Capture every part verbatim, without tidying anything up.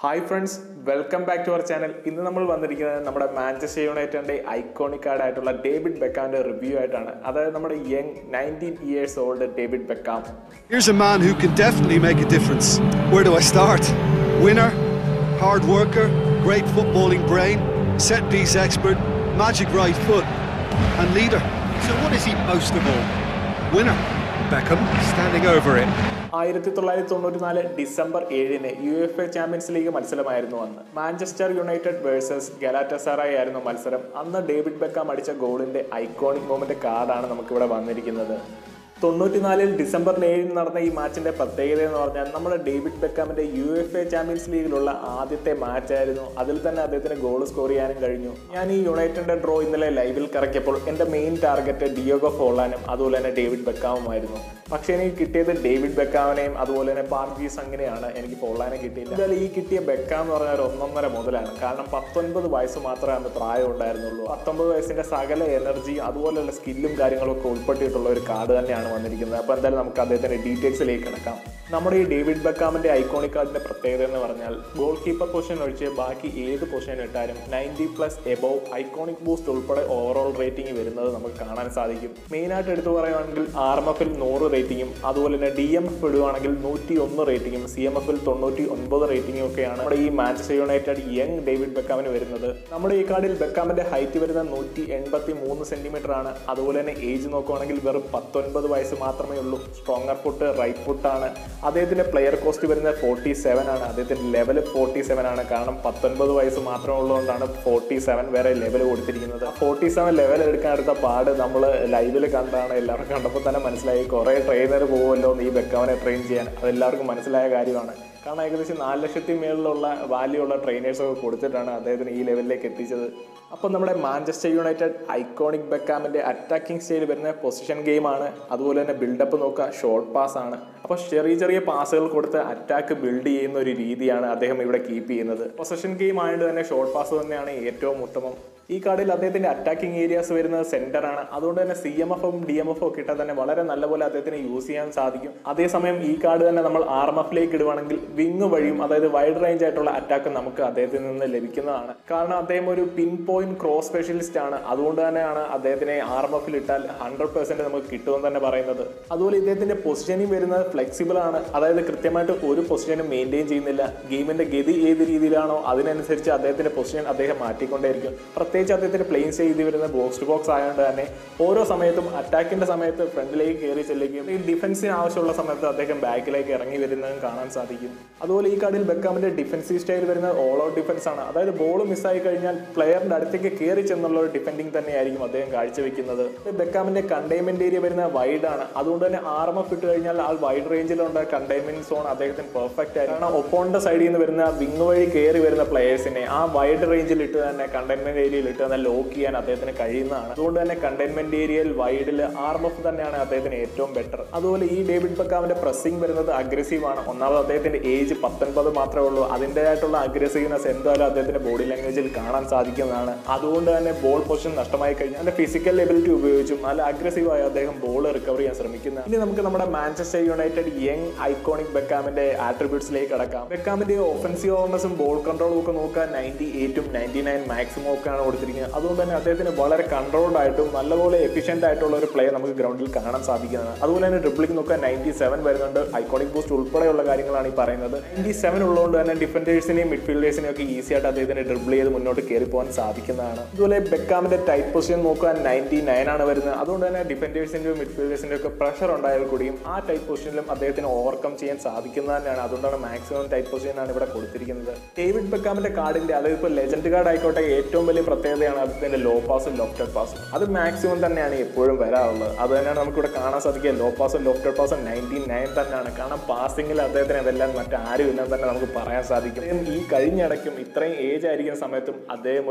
Hi friends, welcome back to our channel. ഇന്ന് നമ്മൾ വന്നിരിക്കുന്നത് നമ്മുടെ മാഞ്ചസ്റ്റർ യുണൈറ്റഡിന്റെ ഐക്കോണിക് ആയിട്ടുള്ള ഡേവിഡ് ബെക്കാമിന്റെ റിവ്യൂ ആയിട്ടാണ്. അതായത് നമ്മുടെ young nineteen years old David Beckham. Here's a man who can definitely make a difference. Where do I start? Winner, hard worker, great footballing brain, set piece expert, magic right foot, and leader. So what is he most of all? Winner. Beckham standing over it. ആയിരത്തി തൊള്ളായിരത്തി തൊണ്ണൂറ്റി നാല് December ഏഴിന് U F A champions league മത്സരമായിരുന്നു അന്ന്. Manchester United versus ഗലാറ്റസറായി ആയിരുന്നു മത്സരം. അന്ന് ഡേവിഡ് ബെക്കാം അടിച്ച ഗോളിന്റെ ഐക്കോണിക് മൊമെന്റ് കാർഡാണ് നമുക്കിവിടെ വന്നിരിക്കുന്നത്. തൊണ്ണൂറ്റിനാലിൽ ഡിസംബർ ഏഴിന് നടന്ന ഈ മാച്ചിന്റെ പ്രത്യേകത എന്ന് പറഞ്ഞാൽ നമ്മുടെ ഡേവിഡ് ബെക്കാമിന്റെ യു എഫ് എ ചാമ്പ്യൻസ് ലീഗിലുള്ള ആദ്യത്തെ മാച്ച് ആയിരുന്നു. അതിൽ തന്നെ അദ്ദേഹത്തിന് ഗോൾ സ്കോർ ചെയ്യാനും കഴിഞ്ഞു. ഞാൻ ഈ യുണൈറ്റഡിന്റെ ഡ്രോ ഇന്നലെ ലൈവിൽ കറക്കിയപ്പോൾ എന്റെ മെയിൻ ടാർഗറ്റ് ഡിയോഗോ ഫോർലാനും അതുപോലെ തന്നെ ഡേവിഡ് ബെക്കാമുമായിരുന്നു. പക്ഷെ എനിക്ക് കിട്ടിയത് ഡേവിഡ് ബെക്കാമിനെയും അതുപോലെ തന്നെ പാർക്കീസ് അങ്ങനെയാണ്. എനിക്ക് ഫോർലാനെ കിട്ടിയില്ല. എന്തായാലും ഈ കിട്ടിയ ബെക്കാം എന്ന് പറഞ്ഞാൽ ഒരു ഒന്നൊന്നര മുതലാണ്. കാരണം പത്തൊൻപത് വയസ്സ് മാത്രമേ അന്ന് പ്രായം ഉണ്ടായിരുന്നുള്ളൂ. പത്തൊമ്പത് വയസ്സിന്റെ സകല എനർജിയും അതുപോലെയുള്ള സ്കില്ലും കാര്യങ്ങളൊക്കെ ഉൾപ്പെട്ടിട്ടുള്ള ഒരു കാർഡ് തന്നെയാണ് വന്നിരിക്കുന്നത്. അപ്പോൾ എന്തായാലും നമുക്ക് അദ്ദേഹത്തിന്റെ ഡീറ്റെയിൽസിലേക്ക് കിടക്കാം. നമ്മുടെ ഈ ഡേവിഡ് ബെക്കാമിന്റെ ഐക്കോണിക് കാർഡിന്റെ പ്രത്യേകത എന്ന് പറഞ്ഞാൽ ഗോൾ കീപ്പർ പൊസിഷൻ ഒഴിച്ച് ബാക്കി ഏത് പൊസിഷൻ ഇട്ടാലും ninety plus above iconic boost ഉൾപ്പെടെ ഓവറോൾ റേറ്റിംഗ് വരുന്നത് നമുക്ക് കാണാൻ സാധിക്കും. മെയിനായിട്ട് എടുത്തു പറയുകയാണെങ്കിൽ ആർ എം എഫിൽ നൂറ് റേറ്റിംഗും അതുപോലെ തന്നെ ഡി എം എഫ് ഇടുകയാണെങ്കിൽ നൂറ്റി ഒന്ന് റേറ്റിംഗും സി എം എഫിൽ തൊണ്ണൂറ്റി ഒൻപത് റേറ്റിംഗും ഒക്കെയാണ് നമ്മുടെ ഈ മാഞ്ചസ്റ്റർ യുണൈറ്റഡ് യങ് ഡേവിഡ് ബെക്കാമിന് വരുന്നത്. നമ്മുടെ ഈ കാർഡിൽ ബെക്കാമിന്റെ ഹൈറ്റ് വരുന്നത് നൂറ്റി എൺപത്തി മൂന്ന് സെന്റിമീറ്റർ ആണ്. അതുപോലെ തന്നെ ഏജ് നോക്കുകയാണെങ്കിൽ വെറും പത്തൊൻപത് വയസ്സ് മാത്രമേ ഉള്ളൂ. സ്ട്രോങ്ങർ ഫുട്ട്, റൈറ്റ് ഫുട്ടാണ്. അദ്ദേഹത്തിന്റെ പ്ലെയർ കോസ്റ്റ് വരുന്നത് ഫോർട്ടി സെവൻ ആണ്. അദ്ദേഹത്തിന്റെ ലെവൽ ഫോർട്ടി സെവൻ ആണ്. കാരണം പത്തൊൻപത് വയസ്സ് മാത്രമേ ഉള്ളതുകൊണ്ടാണ് ഫോർട്ടി സെവൻ വരെ ലെവൽ കൊടുത്തിരിക്കുന്നത്. ഫോർട്ടി സെവൻ ലെവൽ എടുക്കാൻ എടുത്ത പാട് നമ്മൾ ലൈവിൽ കണ്ടാണ്. എല്ലാവർക്കും കണ്ടപ്പോൾ തന്നെ മനസ്സിലായി. കുറെ ട്രെയിനർ പോകുമല്ലോ ഈ ബെക്കാമിനെ ട്രെയിൻ ചെയ്യാൻ. അതെല്ലാവർക്കും മനസ്സിലായ കാര്യമാണ്. കാരണം ഏകദേശം നാല് ലക്ഷത്തി മേളിലുള്ള വാല്യൂ ഉള്ള ട്രെയിനേഴ്സൊക്കെ കൊടുത്തിട്ടാണ് അദ്ദേഹത്തിന് ഈ ലെവലിലേക്ക് എത്തിച്ചത്. അപ്പോൾ നമ്മുടെ മാഞ്ചസ്റ്റർ യുണൈറ്റഡ് ഐക്കോണിക് ബെക്കാമിന്റെ അറ്റാക്കിംഗ് സ്റ്റൈൽ വരുന്ന പൊസിഷൻ ഗെയിമാണ്. അതുപോലെ തന്നെ ബിൽഡപ്പ് നോക്കുക, ഷോർട്ട് പാസ് ആണ്. അപ്പോൾ ചെറിയ ചെറിയ പാസുകൾ കൊടുത്ത് അറ്റാക്ക് ബിൽഡ് ചെയ്യുന്ന ഒരു രീതിയാണ് അദ്ദേഹം ഇവിടെ കീപ്പ് ചെയ്യുന്നത്. പൊസിഷൻ ഗെയിം ആയതുകൊണ്ട് തന്നെ ഷോർട്ട് പാസ് തന്നെയാണ് ഏറ്റവും ഉത്തമം. ഈ കാർഡിൽ അദ്ദേഹത്തിന്റെ അറ്റാക്കിംഗ് ഏരിയാസ് വരുന്നത് സെന്റർ ആണ്. അതുകൊണ്ട് തന്നെ സി എം എഫും ഡി എം എഫും ഒക്കെ ഇട്ടാൽ തന്നെ വളരെ നല്ലപോലെ അദ്ദേഹത്തിന് യൂസ് ചെയ്യാൻ സാധിക്കും. അതേസമയം ഈ കാർഡ് തന്നെ നമ്മൾ ആർ എം എഫിലേക്ക് ഇടുവാണെങ്കിൽ വിങ് വഴിയും അതായത് വൈഡ് റേഞ്ച് ആയിട്ടുള്ള അറ്റാക്ക് നമുക്ക് അദ്ദേഹത്തിൽ നിന്ന് ലഭിക്കുന്നതാണ്. കാരണം അദ്ദേഹം ഒരു പിൻ പോയിന്റ് ക്രോസ് സ്പെഷ്യലിസ്റ്റ് ആണ്. അതുകൊണ്ട് തന്നെയാണ് അദ്ദേഹത്തിനെ ആർ എം എഫിൽ ഇട്ടാൽ ഹൺഡ്രഡ് പെർസെന്റ് നമുക്ക് കിട്ടുമെന്ന് തന്നെ പറയുന്നത്. അതുപോലെ ഇദ്ദേഹത്തിന്റെ പൊസിഷനിങ് വരുന്നത് ഫ്ലെക്സിബിൾ ആണ്. അതായത് കൃത്യമായിട്ട് ഒരു പൊസിഷനും മെയിൻറ്റെയിൻ ചെയ്യുന്നില്ല. ഗെയിമിന്റെ ഗതി ഏത് രീതിയിലാണോ അതിനനുസരിച്ച് അദ്ദേഹത്തിന്റെ പൊസിഷൻ അദ്ദേഹം മാറ്റിക്കൊണ്ടേയിരിക്കും. പ്രത്യേകിച്ച് അദ്ദേഹത്തിന് പ്ലെയിൻ ചെയ്ത് വരുന്ന ബോക്സ് ടു ബോക്സ് ആയതുകൊണ്ട് തന്നെ ഓരോ സമയത്തും അറ്റാക്കിന്റെ സമയത്ത് ഫ്രണ്ടിലേക്ക് കയറി ചെല്ലുകയും ഈ ഡിഫൻസിന് ആവശ്യമുള്ള സമയത്ത് അദ്ദേഹം ബാക്കിലേക്ക് ഇറങ്ങി വരുന്നതും കാണാൻ സാധിക്കും. അതുപോലെ ഈ കാർഡിൽ ബെക്കാമിന്റെ ഡിഫൻസീവ് സ്റ്റൈൽ വരുന്നത് ഓൾ ഔട്ട് ഡിഫൻസ് ആണ്. അതായത് ബോൾ മിസ്സായി കഴിഞ്ഞാൽ പ്ലെയറിന്റെ അടുത്തേക്ക് കയറി ചെന്നുള്ള ഒരു ഡിഫൻഡിങ് തന്നെയായിരിക്കും അദ്ദേഹം കാഴ്ചവെക്കുന്നത്. ബെക്കാമിന്റെ കണ്ടെയ്ൻമെന്റ് ഏരിയ വരുന്നത് വൈഡ് ആണ്. അതുകൊണ്ട് തന്നെ ആർ എം എഫ് ഇട്ട് കഴിഞ്ഞാൽ ആ വൈഡ് റേഞ്ചിലുള്ള കണ്ടെയ്ൻമെന്റ് സോൺ അദ്ദേഹത്തിന് പെർഫെക്റ്റ് ആയിരിക്കും. കാരണം ഒപ്പോണിന്റെ സൈഡിൽ നിന്ന് വരുന്ന വിങ് വഴി കയറി വരുന്ന പ്ലെയേഴ്സിനെ ആ വൈഡ് റേഞ്ചിൽ ഇട്ട് തന്നെ കണ്ടെയ്ൻമെന്റ് ഏരിയയിൽ ഇട്ട് തന്നെ ലോക്ക് ചെയ്യാൻ അദ്ദേഹത്തിന് കഴിയുന്നതാണ്. അതുകൊണ്ട് തന്നെ കണ്ടെയ്ൻമെന്റ് ഏരിയയിൽ വൈഡിൽ ആർ എം എഫ് തന്നെയാണ് അദ്ദേഹത്തിന് ഏറ്റവും ബെറ്റർ. അതുപോലെ ഈ ഡേവിഡ് ബെക്കാമിന്റെ പ്രസ്സിംഗ് വരുന്നത് അഗ്രസീവ് ആണ്. ഒന്നാമത് അദ്ദേഹത്തിന്റെ ഏജ് പത്തൊൻപത് മാത്രമേ ഉള്ളൂ. അതിൻ്റെതായിട്ടുള്ള അഗ്രസീവ്നെസ് എന്തായാലും അദ്ദേഹത്തിന്റെ ബോഡി ലാംഗ്വേജിൽ കാണാൻ സാധിക്കുന്നതാണ്. അതുകൊണ്ട് തന്നെ ബോൾ പൊസിഷൻ നഷ്ടമായി കഴിഞ്ഞാൽ അതിന്റെ ഫിസിക്കൽ എബിലിറ്റി ഉപയോഗിച്ചും നല്ല അഗ്രസീവായി അദ്ദേഹം ബോൾ റിക്കവർ ചെയ്യാൻ ശ്രമിക്കുന്നത്. ഇനി നമുക്ക് നമ്മുടെ മാഞ്ചസ്റ്റർ യുണൈറ്റഡ് യങ് ഐക്കോണിക് ബെക്കാമിന്റെ ആട്രിബ്യൂട്ട്സിലേക്ക് കടക്കാം. ബെക്കാമിന്റെ ഓഫൻസീവ് ഓവർനെസ്സും ബോൾ കൺട്രോളും ഒക്കെ നോക്കാൻ നയൻറ്റി എയ്റ്റും നയൻറ്റി നയൻ മാക്സിമം ഒക്കെയാണ് കൊടുത്തിരിക്കുന്നത്. അതുകൊണ്ട് തന്നെ അദ്ദേഹത്തിന് വളരെ കൺട്രോൾഡ് ആയിട്ടും നല്ലപോലെ എഫിഷ്യന്റ് ആയിട്ടുള്ള ഒരു പ്ലേ നമുക്ക് ഗ്രൗണ്ടിൽ കാണാൻ സാധിക്കുന്നതാണ്. അതുപോലെ തന്നെ ഡ്രിബ്ലിംഗ് നോക്കാൻ നയൻറ്റി സെവൻ വരുന്നുണ്ട്. ഐക്കോണിക് ബൂസ്റ്റ് ഉൾപ്പെടെയുള്ള കാര്യങ്ങളാണ് ഈ പറയുന്നത്. നയൻറ്റി സെവൻ ഉള്ളതുകൊണ്ട് തന്നെ ഡിഫൻഡേഴ്സിനെയും മിഡ്ഫീൽഡേഴ്സിനെയും ഒക്കെ ഈസി ആയിട്ട് അദ്ദേഹത്തിന് ഡ്രിബിൾ ചെയ്ത് മുന്നോട്ട് കയറി പോകാൻ സാധിക്കുന്നതാണ്. അതുപോലെ ബെക്കാമിന്റെ ടൈറ്റ് പൊസിഷൻ നോക്കാൻ നയൻറ്റി നയൻ ആണ് വരുന്നത്. അതുകൊണ്ട് തന്നെ ഡിഫൻഡേഴ്സിന്റെയും മിഡ്ഫീൽഡേഴ്സിന്റെയും ഒക്കെ പ്രഷർ ഉണ്ടായാൽ കൂടിയും ആ ടൈറ്റ് പൊസിഷനിലും അദ്ദേഹത്തിന് ഓവർകം ചെയ്യാൻ സാധിക്കുന്നത് തന്നെയാണ്. അതുകൊണ്ടാണ് മാക്സിമം ടൈറ്റ് പൊസിഷനാണ് ഇവിടെ കൊടുത്തിരിക്കുന്നത്. ഡേവിഡ് ബെക്കാമിന്റെ കാർഡിന്റെ അതായത് ഇപ്പോൾ ലെജൻഡ് കാർഡ് ആയിക്കോട്ടെ ഏറ്റവും വലിയ പ്രത്യേകതയാണ് അദ്ദേഹത്തിന്റെ ലോ പാസും ലോഫ്റ്റഡ് പാസും. അത് മാക്സിമം തന്നെയാണ് എപ്പോഴും വരാറുള്ളത്. അത് തന്നെയാണ് നമുക്കിവിടെ കാണാൻ സാധിക്കുക. ലോ പാസും ലോഫ്റ്റഡ് പാസും നയൻറ്റി നയൻ തന്നെയാണ്. കാരണം പാസിംഗിൽ അദ്ദേഹത്തിന് അതെല്ലാം മറ്റാരും ഇല്ലെന്ന് തന്നെ നമുക്ക് പറയാൻ സാധിക്കും. ഈ കഴിഞ്ഞിടയ്ക്കും ഇത്രയും ഏജ് ആയിരിക്കുന്ന സമയത്തും അദ്ദേഹം ഒരു മാച്ച്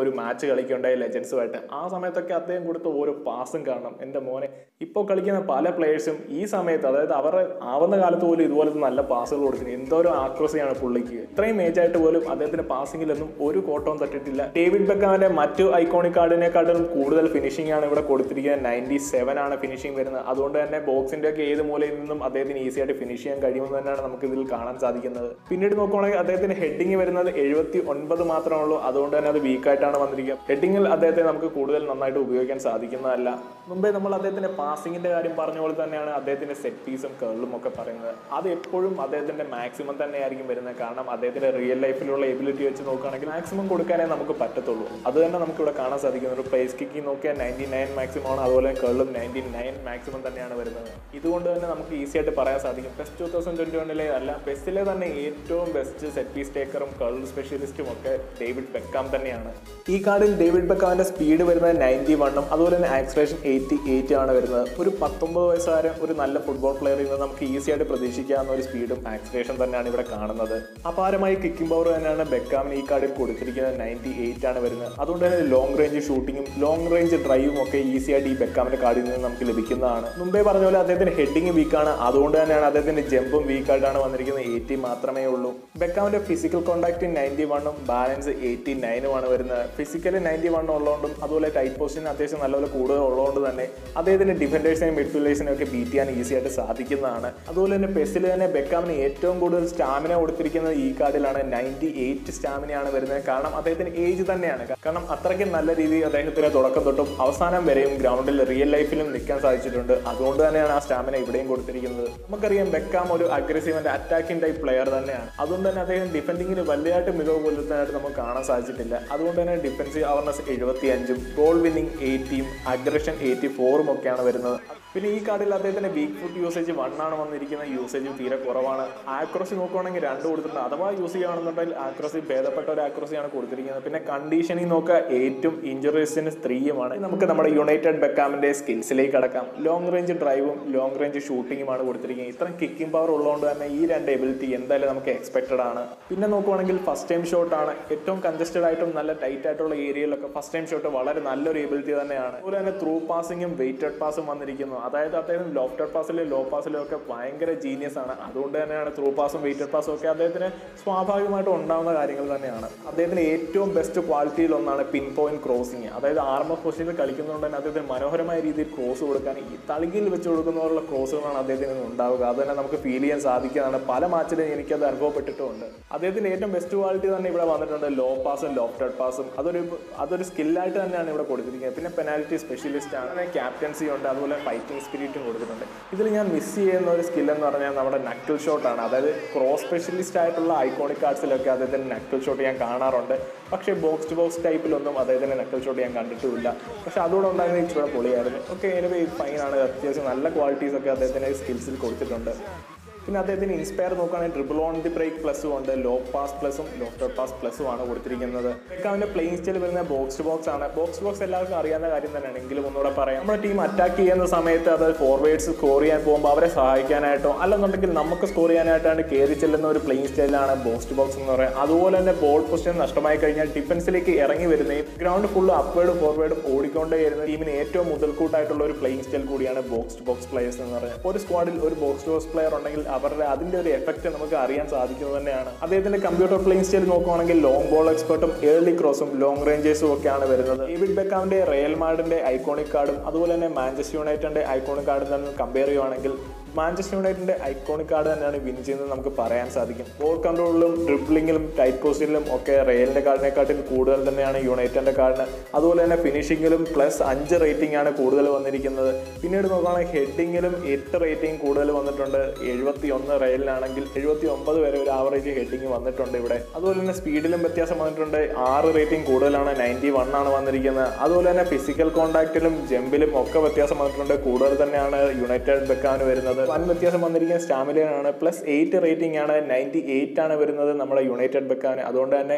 മാച്ച് കളിക്കുകയുണ്ടായി ലെജൻസുമായിട്ട്. ആ സമയത്തൊക്കെ അദ്ദേഹം കൊടുത്ത ഓരോ പാസും കാണണം എൻ്റെ മോനെ. ഇപ്പോൾ കളിക്കുന്ന പല പ്ലേയേഴ്സും ഈ സമയത്ത്, അതായത് അവരുടെ ആവുന്ന കാലത്ത് പോലും ഇതുപോലത്തെ നല്ല പാസുകൾ കൊടുക്കുന്നത്. എന്തോരം ആക്രോസിയാണ് പുള്ളിക്ക്. ഇത്രയും ഏജ് ആയിട്ട് പോലും അദ്ദേഹത്തിന്റെ പാസിംഗിലൊന്നും ഒരു കോട്ടവും തട്ടിട്ടില്ല. ഡേവിഡ് ബെക്കാമിന്റെ മറ്റു ഐക്കോണിക് കാർഡിനെക്കാളും കൂടുതൽ ഫിനിഷിംഗ് ആണ് ഇവിടെ കൊടുത്തിരിക്കുന്നത്. നയൻറ്റി സെവൻ ആണ് ഫിനിഷിംഗ് വരുന്നത്. അതുകൊണ്ട് തന്നെ ബോക്സിന്റെ ഒക്കെ ഏത് മൂലയിൽ നിന്നും അദ്ദേഹത്തിന് ഈസി ആയിട്ട് ഫിനിഷ് ചെയ്യാൻ കഴിയുമെന്ന് തന്നെയാണ് നമുക്ക് ഇതിൽ കാണാൻ സാധിക്കുന്നത്. പിന്നീട് നോക്കുകയാണെങ്കിൽ അദ്ദേഹത്തിന് ഹെഡിങ് വരുന്നത് എഴുപത്തി ഒൻപത് മാത്രമേ ഉള്ളൂ. അതുകൊണ്ട് തന്നെ അത് വീക്കായിട്ടാണ് വന്നിരിക്കുക. ഹെഡിങ്ങിൽ അദ്ദേഹത്തെ നമുക്ക് കൂടുതൽ നന്നായിട്ട് ഉപയോഗിക്കാൻ സാധിക്കുന്നതല്ല. മുമ്പേ നമ്മൾ അദ്ദേഹത്തിന്റെ പാസിംഗിന്റെ കാര്യം പറഞ്ഞ പോലെ തന്നെയാണ് അദ്ദേഹത്തിന്റെ സെറ്റ് പീസും കേർളും ഒക്കെ പറയുന്നത്. അത് എപ്പോഴും അദ്ദേഹത്തിന്റെ മാക്സിമം തന്നെയായിരിക്കും വരുന്നത്. കാരണം അദ്ദേഹത്തിന്റെ റിയൽ ലൈഫിലുള്ള എബിലിറ്റി വെച്ച് നോക്കുകയാണെങ്കിൽ മാക്സിമം കൊടുക്കാനേ നമുക്ക് പറ്റത്തുള്ളൂ. അത് തന്നെ നമുക്ക് ഇവിടെ കാണാൻ സാധിക്കുന്നത്. ഒരു പ്ലേസ് കിക്കിംഗ് നോക്കിയാൽ നയൻറ്റി നയൻ മാക്സിമം ആണ്. അതുപോലെ കേർളും നയൻറ്റി നയൻ മാക്സിമം തന്നെയാണ് വരുന്നത്. ഇതുകൊണ്ട് തന്നെ നമുക്ക് ഈസി ആയിട്ട് പറയാൻ സാധിക്കും പെസ് ടൂ തൗസൻഡ് ട്വന്റി വണ്ണിലെ അല്ല പെസ്സിലെ തന്നെ ഏറ്റവും ബെസ്റ്റ് സെറ്റ് പീസ് ടേക്കറും കേർൾ സ്പെഷ്യലിസ്റ്റും ഒക്കെ ഡേവിഡ് ബെക്കാം തന്നെയാണ്. ഈ കാർഡിൽ ഡേവിഡ് ബെക്കാമിന്റെ സ്പീഡ് വരുന്നത് നയൻറ്റി വണ്ണും അതുപോലെ തന്നെ ആക്സലേഷൻ എയ്റ്റി എയ്റ്റ് ആണ് വരുന്നത്. ഒരു പത്തൊമ്പത് വയസ്സുകാരൻ ഒരു നല്ല ഫുട്ബോൾ പ്ലെയറിൽ നിന്ന് നമുക്ക് ഈസി ആയിട്ട് പ്രതീക്ഷിക്കാവുന്ന ഒരു സ്പീഡും ആക്സലേഷൻ തന്നെയാണ് ഇവിടെ കാണുന്നത്. അപാരമായി കിക്കിംഗ് പവർ തന്നെയാണ് ബെക്കാമിന് ഈ കാർഡിൽ കൊടുത്തിരിക്കുന്നത്. നയൻറ്റി എയ്റ്റ് ആണ് വരുന്നത്. അതുകൊണ്ട് തന്നെ ലോങ് റേഞ്ച് ഷൂട്ടിങ്ങും ലോങ് റേഞ്ച് ഡ്രൈവും ഒക്കെ ഈസി ആയിട്ട് ഈ ബെക്കാമിന്റെ കാർഡിൽ നിന്ന് നമുക്ക് ലഭിക്കുന്നതാണ്. മുമ്പേ പറഞ്ഞ പോലെ അദ്ദേഹത്തിന്റെ ഹെഡിങ് വീക്കാണ്. അതുകൊണ്ട് തന്നെയാണ് അദ്ദേഹത്തിന്റെ ജമ്പും വീക്കായിട്ടാണ് വന്നിരിക്കുന്നത്. എയ്റ്റി മാത്രമേ ഉള്ളൂ. ബെക്കാമിന്റെ ഫിസിക്കൽ കോൺടാക്ട് നയൻറ്റി വണ്ണും ബാലൻസ് എയ്റ്റി നയനും ആണ് വരുന്നത്. ഫിസിക്കലി നയൻറ്റി വൺ ഉള്ളതുകൊണ്ടും അതുപോലെ ടൈറ്റ് പൊസിഷൻ അത്യാവശ്യം നല്ലപോലെ കൂടുതൽ ഉള്ളതുകൊണ്ട് തന്നെ അദ്ദേഹത്തിന്റെ ഡിഫൻഡേഴ്സിനെയും മിഡ്ഫീൽഡേഴ്സിനെയും ഒക്കെ ബീറ്റ് ചെയ്യാൻ ഈസി ആയിട്ട് സാധിക്കുന്നതാണ്. അതുപോലെ തന്നെ പെസ്സിൽ തന്നെ ബെക്കാമിന് ഏറ്റവും കൂടുതൽ സ്റ്റാമിന കൊടുത്തിരിക്കുന്നത് ഈ കാർഡിലാണ്. നയൻറ്റി എയ്റ്റ് സ്റ്റാമിനയാണ് വരുന്നത്. കാരണം അദ്ദേഹത്തിന് ഏജ് തന്നെയാണ്. കാരണം അത്രയ്ക്കും നല്ല രീതിയിൽ അദ്ദേഹത്തിന് തുടക്കം തൊട്ടും അവസാനം വരെയും ഗ്രൗണ്ടിൽ റിയൽ ലൈഫിലും നിൽക്കാൻ സാധിച്ചിട്ടുണ്ട്. അതുകൊണ്ട് തന്നെയാണ് ആ സ്റ്റാമിന ഇവിടെയും കൊടുത്തിരിക്കുന്നത്. നമുക്കറിയാം ബെക്കാം ഒരു aggressive and attacking type player തന്നെയാണ്. അതുകൊണ്ട് തന്നെ അദ്ദേഹം ഡിഫൻഡിങ്ങിൽ വലിയതായിട്ട് മികവ് പുലർത്താനായിട്ട് നമുക്ക് കാണാൻ സാധിച്ചിട്ടില്ല. അതുകൊണ്ട് തന്നെ ഡിഫൻസീവ് അവർനെസ് എഴുപത്തി അഞ്ചും ഗോൾ വിന്നിംഗ് എയ്റ്റിയും അഗ്രഷൻ എയ്റ്റി ഫോറും ഒക്കെയാണ് വരുന്നത്. പിന്നെ ഈ കാർഡിൽ അദ്ദേഹത്തിന്റെ വീക്ക് ഫുട്ട് യൂസേജ് വൺ ആണ് വന്നിരിക്കുന്നത്. യൂസേജ് തീരെ കുറവാണ്. ആക്രോസി നോക്കുകയാണെങ്കിൽ രണ്ട് കൊടുത്തിട്ടുണ്ട്. അഥവാ യൂസ് ചെയ്യുകയാണെന്നുണ്ടെങ്കിൽ ആക്രോസി ഭേദപ്പെട്ട ഒരു ആക്രോസിയാണ് കൊടുത്തിരിക്കുന്നത്. പിന്നെ കണ്ടീഷനിങ് നോക്കുക ഏറ്റവും ഇഞ്ചുറീസിന് സ്ത്രീയുമാണ്. നമുക്ക് നമ്മുടെ യുണൈറ്റഡ് ബെക്കാമിന്റെ സ്കിൽസിലേക്ക് കടക്കാം. ലോങ് റേഞ്ച് ഡ്രൈവും ലോങ് റേഞ്ച് ഷൂട്ടിങ്ങുമാണ് കൊടുത്തിരിക്കുന്നത്. ഇത്രയും കിക്കിംഗ് പവർ ഉള്ളതുകൊണ്ട് തന്നെ ഈ രണ്ട് എബിലിറ്റി എന്തായാലും നമുക്ക് എക്സ്പെക്റ്റഡ് ആണ്. പിന്നെ നോക്കുകയാണെങ്കിൽ ഫസ്റ്റ് ടൈം ഷോട്ട് ആണ്. ഏറ്റവും കൺജസ്റ്റഡ് ആയിട്ടും നല്ല ടൈറ്റ് ആയിട്ടുള്ള ഏരിയയിലൊക്കെ ഫസ്റ്റ് ടൈം ഷോട്ട് വളരെ നല്ലൊരു എബിലിറ്റി തന്നെയാണ്. അതുപോലെ തന്നെ ത്രൂ പാസിങ്ങും വെയിറ്റഡ് പാസും വന്നിരിക്കുന്നു. അതായത് അദ്ദേഹം ലോഫ്റ്റഡ് പാസിലും ലോ പാസിലും ഒക്കെ ഭയങ്കര ജീനിയസ് ആണ്. അതുകൊണ്ട് തന്നെയാണ് ത്രൂ പാസും വെയിറ്റഡ് പാസും ഒക്കെ അദ്ദേഹത്തിന് സ്വാഭാവികമായിട്ടും ഉണ്ടാകുന്ന കാര്യങ്ങൾ തന്നെയാണ്. അദ്ദേഹത്തിന് ഏറ്റവും ബെസ്റ്റ് ക്വാളിറ്റിയിൽ ഒന്നാണ് പിൻ പോയിന്റ് ക്രോസിങ്. അതായത് ആർമർ പൊസിഷനിൽ കളിക്കുന്നതുകൊണ്ട് തന്നെ അദ്ദേഹത്തിന് മനോഹരമായ രീതിയിൽ ക്രോസ് കൊടുക്കാൻ ഈ തളികയിൽ വെച്ച് കൊടുക്കുന്നവരുള്ള ക്രോസുകളാണ് അദ്ദേഹത്തിന് ഉണ്ടാവുക. അത് തന്നെ നമുക്ക് ഫീൽ ചെയ്യാൻ സാധിക്കുന്നതാണ്. പല മാച്ചിലും എനിക്കത് അനുഭവപ്പെട്ടിട്ടുമുണ്ട്. അദ്ദേഹത്തിന്റെ ഏറ്റവും ബെസ്റ്റ് ക്വാളിറ്റി തന്നെ ഇവിടെ വന്നിട്ടുണ്ട്. ലോ പാസും ലോഫ്റ്റഡ് പാസും അതൊരു അതൊരു സ്കില്ലായിട്ട് തന്നെയാണ് ഇവിടെ കൊടുത്തിരിക്കുന്നത്. പിന്നെ പെനാൽറ്റി സ്പെഷ്യലിസ്റ്റ് ആണ്. ക്യാപ്റ്റൻസി ഉണ്ട്. അതുപോലെ ഫൈറ്റിംഗ് സ്പിരിറ്റും കൊടുത്തിട്ടുണ്ട്. ഇതിൽ ഞാൻ മിസ് ചെയ്യുന്ന ഒരു സ്കിൽ എന്ന് പറഞ്ഞാൽ നമ്മുടെ നക്കിൾ ഷോട്ടാണ്. അതായത് ക്രോസ് സ്പെഷ്യലിസ്റ്റ് ആയിട്ടുള്ള ഐക്കോണിക് കാർഡ്സിലൊക്കെ അദ്ദേഹത്തിന് നക്കിൾ ഷോട്ട് ഞാൻ കാണാറുണ്ട്. പക്ഷേ ബോക്സ് ടു ബോക്സ് ടൈപ്പിലൊന്നും അദ്ദേഹത്തിന് നക്കിൾ ഷോട്ട് ഞാൻ കണ്ടിട്ടുമില്ല. പക്ഷെ അതുകൂടെ ഉണ്ടായിരുന്ന ഇച്ചിരി പൊളിയായിരുന്നു. Okay, anyway ഫൈനാണ്. അത്യാവശ്യം നല്ല ക്വാളിറ്റീസ് ഒക്കെ അദ്ദേഹത്തിൻ്റെ സ്കിൽസിൽ കൊടുത്തിട്ടുണ്ട്. പിന്നെ അദ്ദേഹത്തിന് ഇൻസ്പയർ നോക്കുകയാണെങ്കിൽ ട്രിപ്പിൾ ഓൺ ദി ബ്രേക്ക് പ്ലസും ഉണ്ട്. ലോ പാസ് പ്ലസും ലോഫ്റ്റഡ് പാസ് പ്ലസും ആണ് കൊടുത്തിരിക്കുന്നത്. ബെക്കാമിന്റെ പ്ലേയിങ് സ്റ്റൈൽ വരുന്ന ബോക്സ് ടു ബോക്സ് ആണ്. ബോക്സ് ടു ബോക്സ് എല്ലാവർക്കും അറിയാവുന്ന കാര്യം തന്നെയാണ്. എങ്കിലും ഒന്നുകൂടെ പറയാം. നമ്മുടെ ടീം അറ്റാക്ക് ചെയ്യുന്ന സമയത്ത് അത് ഫോർവേഡ്സ് സ്കോർ ചെയ്യാൻ പോകുമ്പോൾ അവരെ സഹായിക്കാനായിട്ടോ അല്ലെന്നുണ്ടെങ്കിൽ നമുക്ക് സ്കോർ ചെയ്യാനായിട്ടാണ് കയറി ചെല്ലുന്ന ഒരു പ്ലേയിങ് സ്റ്റൈലാണ് ബോക്സ് ടു ബോക്സ് എന്ന് പറയുന്നത്. അതുപോലെ തന്നെ ബോൾ പൊസിഷൻ നഷ്ടമായി കഴിഞ്ഞാൽ ഡിഫൻസിലേക്ക് ഇറങ്ങി വരുന്നതും ഗ്രൗണ്ട് ഫുള്ള് അപ്വേർഡും ഫോർവേഡും ഓടിക്കൊണ്ടേ വരുന്ന ടീമിന് ഏറ്റവും മുതൽക്കൂട്ടായിട്ടുള്ള ഒരു പ്ലേയിങ് സ്റ്റൈൽ കൂടിയാണ് ബോക്സ് ടു ബോക്സ് പ്ലേയേഴ്സ് എന്ന് പറയുന്നത്. ഒരു സ്ക്വാഡിൽ ഒരു ബോക്സ് ടു ബോക്സ് പ്ലെയർ ഉണ്ടെങ്കിൽ അവരുടെ അതിന്റെ ഒരു എഫക്റ്റ് നമുക്ക് അറിയാൻ സാധിക്കുന്നത് തന്നെയാണ്. അദ്ദേഹത്തിന്റെ കമ്പ്യൂട്ടർ പ്ലേയിങ് സ്റ്റൈൽ നോക്കുകയാണെങ്കിൽ ലോങ് ബോൾ എക്സ്പെർട്ടും ഏർലി ക്രോസും ലോങ് റേഞ്ചേഴ്സും ഒക്കെയാണ് വരുന്നത്. ഡേവിഡ് ബെക്കാമിന്റെ റയൽ മാഡ്രിഡിന്റെ ഐക്കോണിക് കാർഡും അതുപോലെ തന്നെ മാഞ്ചസ്റ്റർ യുണൈറ്റഡിന്റെ ഐക്കോണിക് കാർഡും തമ്മിൽ കമ്പയർ ചെയ്യുകയാണെങ്കിൽ മാഞ്ചസ്റ്റർ യുണൈറ്റഡിന്റെ ഐക്കോണിക് കാർഡ് തന്നെയാണ് വിൻ ചെയ്യുന്നത് നമുക്ക് പറയാൻ സാധിക്കും. ബോൾ കൺട്രോളിലും ഡ്രിബ്ലിങ്ങിലും ടൈറ്റ് പോസ്റ്റിലും ഒക്കെ റയലിന്റെ കാർഡിനെക്കാട്ടിൽ കൂടുതൽ തന്നെയാണ് യുണൈറ്റഡിന്റെ കാർഡിന്. അതുപോലെ തന്നെ ഫിനിഷിങ്ങിലും പ്ലസ് അഞ്ച് റേറ്റിംഗ് ആണ് കൂടുതൽ വന്നിരിക്കുന്നത്. പിന്നീട് നോക്കുകയാണെങ്കിൽ ഹെഡിങ്ങിലും എട്ട് റേറ്റിംഗ് കൂടുതൽ വന്നിട്ടുണ്ട്. എഴുപത്തി ഒന്ന് റയലിനാണെങ്കിൽ എഴുപത്തി ഒമ്പത് വരെ ഒരു ആവറേജ് ഹെഡിങ് വന്നിട്ടുണ്ട് ഇവിടെ. അതുപോലെ തന്നെ സ്പീഡിലും വ്യത്യാസം വന്നിട്ടുണ്ട്. ആറ് റേറ്റിംഗ് കൂടുതലാണ്. നയൻറ്റി വൺ ആണ് വന്നിരിക്കുന്നത്. അതുപോലെ തന്നെ ഫിസിക്കൽ കോൺടാക്റ്റിലും ജമ്പിലും ഒക്കെ വ്യത്യാസം വന്നിട്ടുണ്ട്. കൂടുതൽ തന്നെയാണ് യുണൈറ്റഡ് ബെക്കാമിന് വരുന്നത്. വൻ വ്യത്യാസം വന്നിരിക്കുന്ന സ്റ്റാമിനയാണ്. പ്ലസ് എയ്റ്റ് റേറ്റിംഗ് ആണ്. നയൻറ്റി എയ്റ്റ് ആണ് വരുന്നത് നമ്മുടെ യുണൈറ്റഡ് ബെക്കാമിന്. അതുകൊണ്ട് തന്നെ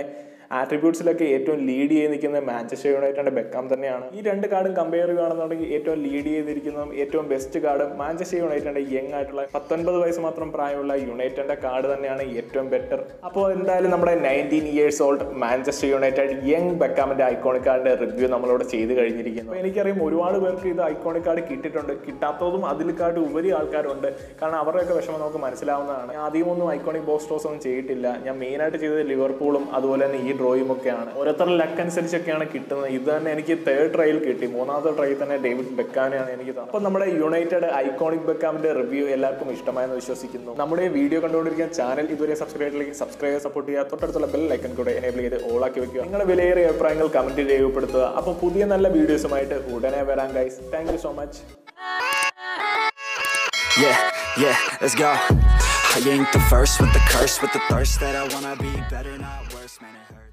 ആട്രിബ്യൂട്ട്സിലൊക്കെ ഏറ്റവും ലീഡ് ചെയ്ത് നിൽക്കുന്നത് മാഞ്ചസ്റ്റർ യുണൈറ്റഡിന്റെ ബെക്കാം തന്നെയാണ്. ഈ രണ്ട് കാർഡും കമ്പയർ ചെയ്യുകയാണെന്നുണ്ടെങ്കിൽ ഏറ്റവും ലീഡ് ചെയ്തിരിക്കുന്നതും ഏറ്റവും ബെസ്റ്റ് കാർഡും മാഞ്ചസ്റ്റർ യുണൈറ്റഡിന്റെ യങ് ആയിട്ടുള്ള പത്തൊൻപത് വയസ്സ് മാത്രം പ്രായമുള്ള യുണൈറ്റഡിന്റെ കാർഡ് തന്നെയാണ് ഏറ്റവും ബെറ്റർ. അപ്പോൾ എന്തായാലും നമ്മുടെ nineteen years old Manchester United young ബെക്കാമിന്റെ ഐക്കോണിക് കാർഡിന്റെ റിവ്യൂ നമ്മളോട് ചെയ്ത് കഴിഞ്ഞിരിക്കുന്നു. അപ്പോൾ എനിക്കറിയാം ഒരുപാട് പേർക്ക് ഇത് ഐക്കോണിക് കാർഡ് കിട്ടിയിട്ടുണ്ട്, കിട്ടാത്തതും അതിൽക്കാട്ട് ഉപരി ആൾക്കാരുണ്ട്. കാരണം അവരുടെയൊക്കെ വിഷമം നമുക്ക് മനസ്സിലാവുന്നതാണ്. ഞാൻ അധികമൊന്നും ഐക്കോണിക് ബോക്സ് ഡ്രോസ് ഒന്നും ചെയ്തിട്ടില്ല. ഞാൻ മെയിനായിട്ട് ചെയ്തത് ലിവർപൂളും അതുപോലെ തന്നെ ഈ ഡ്രോയും ഒക്കെയാണ്. ഓരോരുത്തരുടെ ലക്ക് അനുസരിച്ചൊക്കെയാണ് കിട്ടുന്നത്. ഇത് തന്നെ എനിക്ക് തേർഡ് ട്രയൽ കിട്ടി. മൂന്നാമത്തെ ട്രയൽ തന്നെ ഡേവിഡ് ബെക്കാമിനെയാണ് എനിക്ക് തന്നത്. അപ്പോൾ നമ്മുടെ യുണൈറ്റഡ് ഐക്കോണിക് ബെക്കാമിന്റെ റിവ്യൂ എല്ലാവർക്കും ഇഷ്ടമായെന്ന് വിശ്വസിക്കുന്നു. നമ്മുടെ വീഡിയോ കണ്ടുകൊണ്ടിരിക്കുന്ന ചാനൽ ഇതുവരെ സബ്സ്ക്രൈബ് ചെയ്തില്ലെങ്കിൽ സബ്സ്ക്രൈബ് ചെയ്ത് സപ്പോർട്ട് ചെയ്യുക. തൊട്ടടുത്തുള്ള ബെൽ ഐക്കൺ കൂടെ എനേബിൾ ചെയ്ത് ഓളാക്കി വെക്കുക. നിങ്ങളുടെ വിലയേറിയ അഭിപ്രായങ്ങൾ കമന്റ് രേഖപ്പെടുത്തുക. അപ്പോൾ പുതിയ നല്ല വീഡിയോസുമായിട്ട് ഉടനെ വരാം guys. Thank you so much. Yeah, yeah, let's go. I ain't the first with the curse, with the thirst that I wanna be better, not worse, man, it hurts.